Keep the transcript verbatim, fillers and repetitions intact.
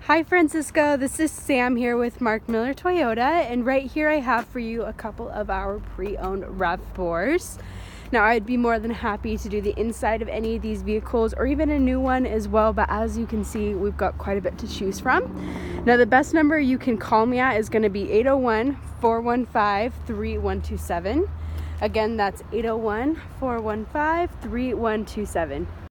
Hi Francisco, this is Sam here with Mark Miller Toyota, and right here I have for you a couple of our pre-owned RAV fours. Now I'd be more than happy to do the inside of any of these vehicles or even a new one as well, but as you can see we've got quite a bit to choose from. Now the best number you can call me at is going to be eight oh one, four one five, three one two seven. Again, that's eight oh one, four one five, three one two seven.